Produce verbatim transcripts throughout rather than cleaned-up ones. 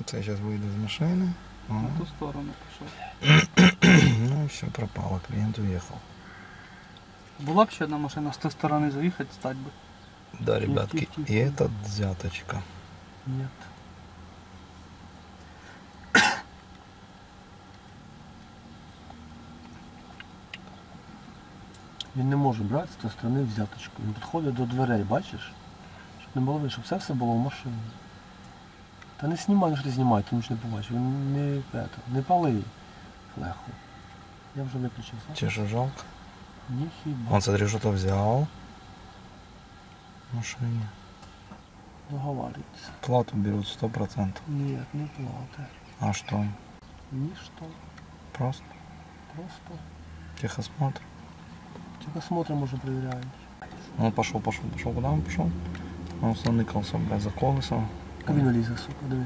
Це зараз вийде з машини. О. На ту сторону пішов. Ну все, пропало, клієнт уїхав. Була б ще одна машина з тієї сторони заїхати, стать би. Да, ребятки, и этот взяточка. Нет. Він не може брати з тієї сторони взяточку. Він підходить до дверей, бачиш? Щоб не було видно, щоб все все було в машині. Та не знімай, ну що ти знімай, тому що не побачиш. Він не, это, не пали флеху. Я вже виключив. Тебе что, жалко? Ніхіба. Он, смотри, что-то взял. В машине. Договаривается. Плату берут сто процентов. Нет, не плата. А что? Ничто. Просто Просто. техосмотр. Техосмотр уже проверяют. Он пошел, пошел, пошел. Куда он пошел? Он заныкался, блядь, за колесом. Кабіна лізе, сука, диви.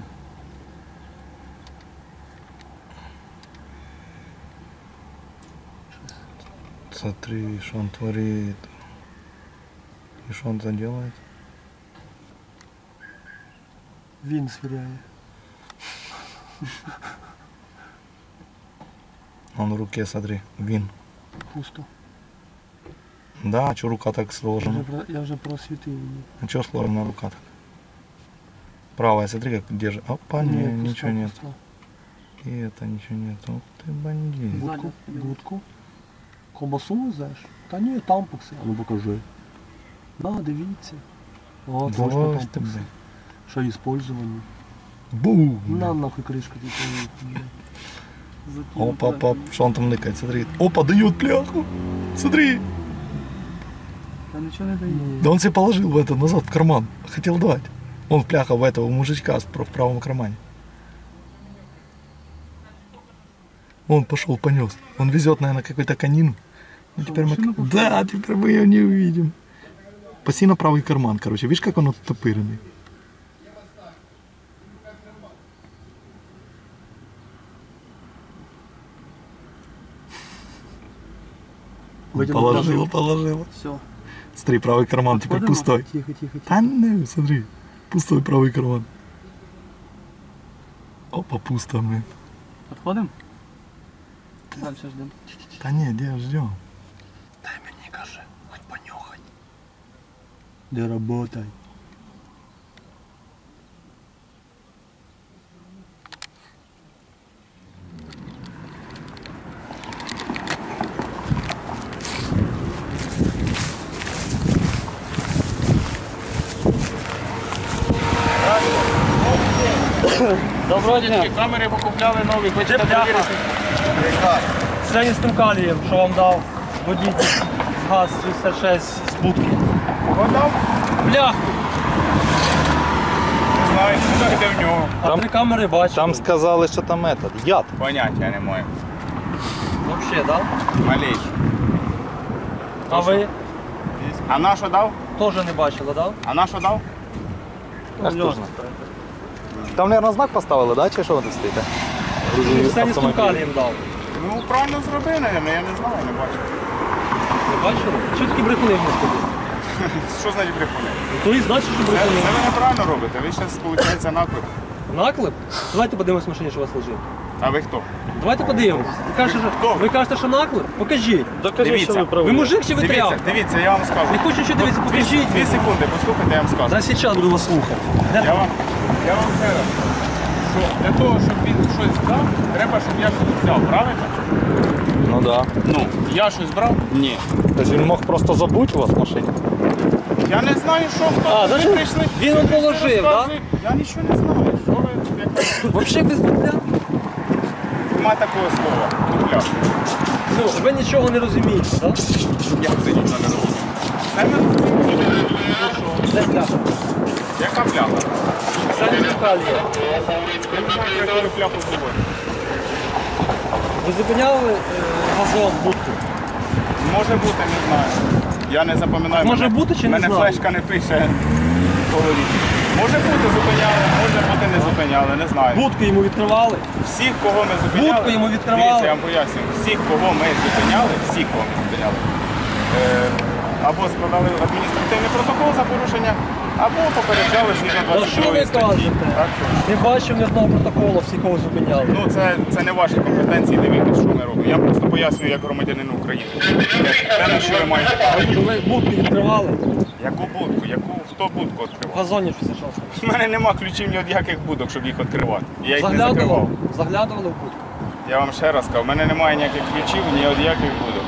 Смотри, что он творит. И что он это делает? Він свіряє. Он в руке, смотри, вин. Пусто. Да, а что рука так Я вже, сложена? про- я вже просвітив її. А что сложена рука так? Правая, смотри, как держит. Опа, не, Ні, пусто, ничего нет. пусто. И это ничего нет. Ух ты, бандит. Будку, будку. Колбасу везеш? Та ні, тампекси. А ну покажи. На, дивіться. О, точно Давай, тампекси. блядь. Що іспользовані. Бум! На нахуй кришку тільки. Опа, опа, что он там ныкает, смотри. Опа, дает пляху. Смотри. Та нічого не дає. Да он себе положил в это назад в карман. Хотел дать. Он пляха в этого мужичка в правом кармане. Он пошел, понес. Он везет, наверное, какую-то конину. Ну, теперь мы... Да, теперь мы ее не увидим. Паси на правый карман, короче. Видишь, как он оттопыренный? Положила, положила. Все. Смотри, правый карман теперь Подходим? пустой. Тихо, тихо, тихо. Да ну, смотри. Пустой правый карман. Опа, пусто, блин. Підходимо? Далі ждемо. Да не, где ждем? Дай мені, каже, хоч понюхай. Не работай. Доброго дня. Камери покупляли нові, хочете перевірити? Це з тим калієм, що вам дав водій з ГАЗ шістдесят шість з будки. Кого дав? Бляху. Не знаю, що йде в нього. А три камери бачили. Там сказали, що там этот, яд. Поняття не маю. Вообще, да? Малейш. А ви А на що дав? теж не бачили, да? А на що дав? Там, наверное, знак поставили, да? Чи що ви тут стоїте? Це з тим калієм дав. Ну, правильно зробили, наверное, я не знаю, не бачу. Не бачили? Чого такі брехуни в нас ходять? Що значить брехуни? То і значить, що Це, брехуни. це ви неправильно робите, ви зараз, виходить, наклеп. Наклеп? Давайте подивимось в машині, що у вас лежить. А ви хто? Давайте подивимось. Ви кажете, що, ви кажете, що наклеп? Покажіть. Дивіться, Ви мужик чи ви дивіться, тряпка? дивіться, я вам скажу. Не хочу нічого дивитися, Дві, покажіть. дві секунди, послухайте, я вам скажу. Да зараз буду вас слухати. Я вам, я вам ще раз скажу, що для того, щоб він щось взяв, треба, щоб я щось взяв, правильно? Ну да. Ну, я щось брав? Ні. Тобто він мог просто забути у вас в машині? Я не знаю, що хто А, ви значить, прийшли. він вам положив, так? Я нічого не знаю. Що ви яка? Взагалі без бутля? Нема такого слова. Дупля. Ну, ви нічого не розумієте, так? Я це нічого не розумію. Це не розумію. Де пляха? Яка пляха? Це не калія. Я не знаю, яку ви пляху говорите. Ви зупиняли е, газон будку? Може бути, не знаю. Я не запам'ятаю. Може мене- бути чи не Мене знаю? флешка не пише в голові. Може бути зупиняли, може бути не зупиняли, не знаю. Будку йому відкривали? Всіх, кого ми зупиняли, Будку йому відкривали? дивіться, я вам пояснюю, всіх, кого ми зупиняли, всіх, кого ми зупиняли, е, або складали адміністративний протокол за порушення, або попереджали згідно Ну що ви двадцять другої статті. кажете? Так? Не бачив ні одного протоколу, всі кого зупиняли. Ну, це, це не ваші компетенції дивитися, що ми робимо. Я просто пояснюю як громадянин України. Те, на що ви маєте право. Ви будки відкривали, Яку будку? Яку? Хто будку в відкривав? газоні щось зайшов. У мене нема ключів ні від яких будок, щоб їх відкривати. Я їх не Заглядував, закривав. заглядували в будку. Я вам ще раз кажу, в мене немає ніяких ключів, ні від яких будок.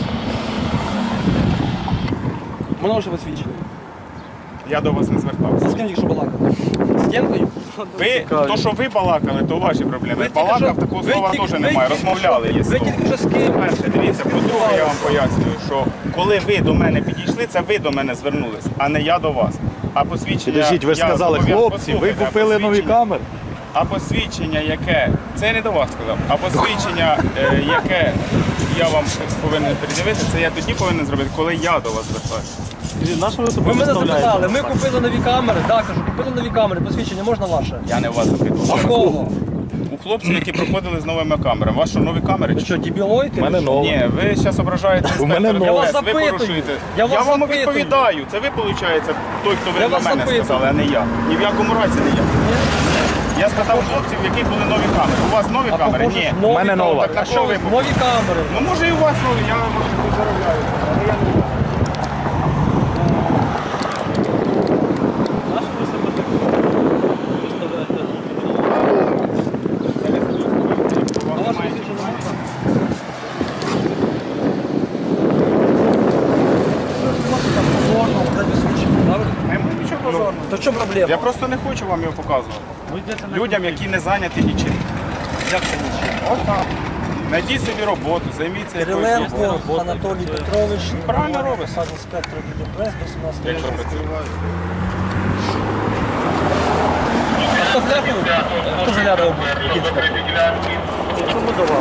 Мене вже посвідчили. Я до вас не З звертався. ким тільки що балакали? З Єнкою? Ви, то, що ви балакали, то ваші проблеми. Ви тільки Балакав, що- такого ви слова тільки- теж ви немає. тільки Розмовляли що- є Ви слово. тільки що з ким? Перше, дивіться, по-друге, я вам пояснюю, що коли ви до мене підійшли, це ви до мене звернулись, а не я до вас. А посвідчення... Підождіть, ви ж я сказали, зобов'язаний- хлопці, ви Послухайте, а купили нові посвідчення- камери. А посвідчення, яке... Це я не до вас сказав. А посвідчення, е, яке я вам повинен пред'явити, це я тоді повинен зробити, коли я до вас звертаюся. Ви мене запитали, ми купили нові камери, так, кажу, купили нові камери, посвідчення можна ваше? Я не вас А запитував. в кого? У хлопців, які проходили з новими камерами. У вас що, нові камери? Ви що, дебілойки? У мене нова. Ні, ви зараз ображаєте У мене інспектора нова. ДПС, Я вас ви запитую. порушуєте. Я вас вам запитую. відповідаю. Це ви, виходить, той, хто ви Я на вас мене запитую. сказали, а не я. Ні в якому разі не я. Я спитав хлопців, в яких були нові камери. У вас нові А камери? похоже, Ні. нові У мене камери. нова. А Так, що такого ви, випадку. нові камери? Ну може і у вас нові, я може тут заробляю. Але я не знаю. А ваше посвідчення немає? Позорно, брати посвідчення, правильно? Нема нічого позорного. То в чому проблема? Я просто не хочу вам його показувати. Людям, які не зайняті нічим. Як це нічого? Отак. Найдіть собі роботу, займіться якоюсь Кириленко роботою. Анатолій Петрович, Правильно робить. сад інспектор Відопрес до сімнадцятого Якщо працює. А хто бляхав? Хто заглядав? Чому давав?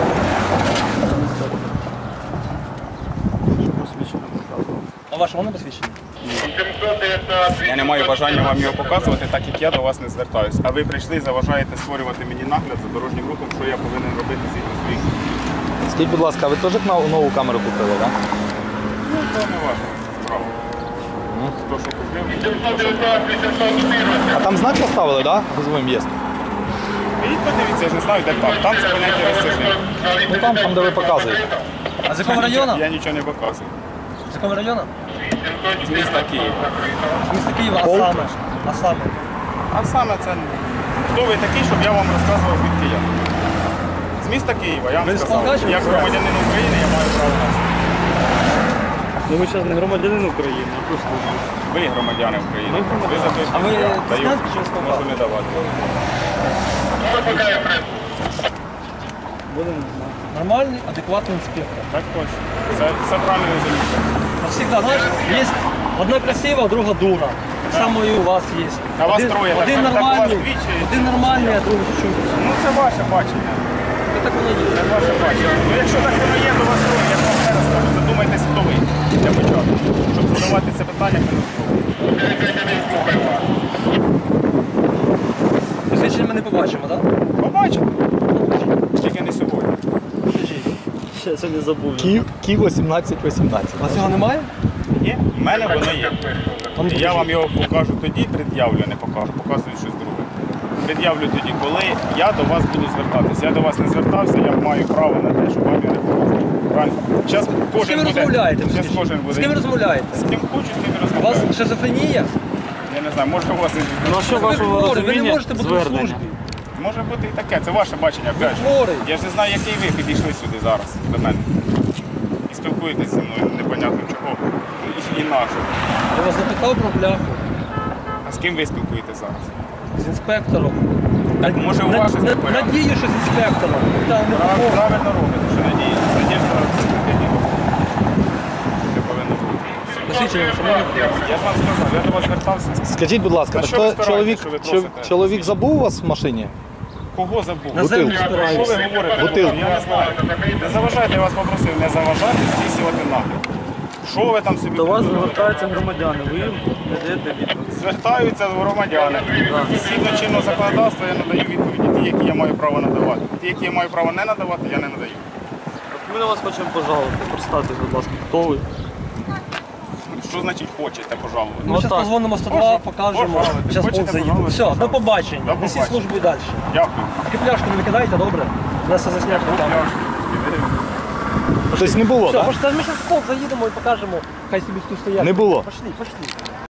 А ваше воно посвідчення? Я не маю бажання вам його показувати, так як я до вас не звертаюся. А ви прийшли і заважаєте створювати мені нагляд за дорожнім рухом, що я повинен робити згідно своїх. Скажіть, будь ласка, ви теж нову камеру купили, так? Ну, це не ваша справа. Хто що купив, хто що... А там знак поставили, так? Газовий в'їзд. Ідіть подивіться, я ж не знаю, де там. Там це поняття розсиження. Ну там, там, де ви показуєте. А з якого району? Я нічого не показую. З якого району? З міста Києва. З міста Києва, а Полк. саме? А саме? А саме це... Хто ви такий, щоб я вам розказував, звідки я? З міста Києва, я вам Ви з сказав. Полтавщини? Як громадянин України я маю право на це. Ну ми зараз не громадянин України, а просто. Ви громадяни України. Ви за той А ви даю. Деснянський чи з Полтави? Можу не давати. Будемо знати. Нормальний, адекватний інспектор. Так точно. Це, це правильно розумієте. А всегда, знаєш, є одна красива, а друга дура. Так само і у вас є. А вас Один- троє, так- Один так- так у вас нормальний, двічі? один нормальний, а другий чуть. Ну це ваше бачення. Це так воно є. Це ваше бачення. Ну якщо так воно є, то вас троє, я вам ще раз кажу, задумайтесь, хто ви для початку. Щоб задавати це питання, Посвідчення ми не побачимо, так? побачите. Тільки не сьогодні. Ще це не забув. Кі вісімнадцять вісімнадцять. У вас його немає? Є, в мене воно є. І я вам його покажу тоді, пред'явлю, не покажу, показую щось друге. Пред'явлю тоді, коли я до вас буду звертатися. Я до вас не звертався, я маю право на те, щоб вам його не показати. Правильно? Зараз З ким кожен ви буде. розмовляєте? Зараз скажіть? кожен З буде. ким ви розмовляєте? З ким хочу, з тим і У вас розмовляю. шизофренія? Я не знаю, може у вас і... Ну а що Ви вашого хворі, ви не розуміння можете бути в звернення? службі. Може бути і таке, це ваше бачення, опять же. Хворий. Я ж не знаю, який ви підійшли сюди зараз до мене. І спілкуєтесь зі мною, непонятно чого. І, і нашу. Я вас запитав про бляху А з ким ви спілкуєтесь зараз? з інспектором. Так, може, у На- вас щось на- не порядку? Надію, що з інспектором. Та, не Прав- такого. Правильно робите, що надіюсь, надіжда не повинно бути. Посвідчення, що можна? Я ж вам сказав, я до вас звертався. Скажіть, будь ласка, На так що ви то спираєтесь, чоловік, що ви чо- просите? чоловік забув у вас в машині? Кого забув? На землю Бутилку. Що ви спираюся. говорите? Бутилку. Я не знаю. Не заважайте, я вас попросив, не заважати, здійснювати нагляд. Що ви там собі? До вас придумали? звертаються громадяни, ви їм надаєте відповідь. Звертаються громадяни. Згідно чинного законодавства я надаю відповіді, ті, які я маю право надавати. Ті, які я маю право не надавати, я не надаю. Ми на вас хочемо пожалувати. Представтесь, будь ласка, хто ви? Що значить хочете пожалувати? Ну, зараз так. позвонимо сто два, Можна. покажемо. Пожалуйста. Зараз Хочете полк заїде. пожалуйста, Все, до пожалуйста. побачення. До Несіть побачення. службу і далі. Дякую. Тільки пляшку не викидайте, добре? У нас все заснято там. Тобто не було, Все, так? може, ми зараз в полк заїдемо і покажемо, хай собі тут стоять. Не було. Пошли, пошли.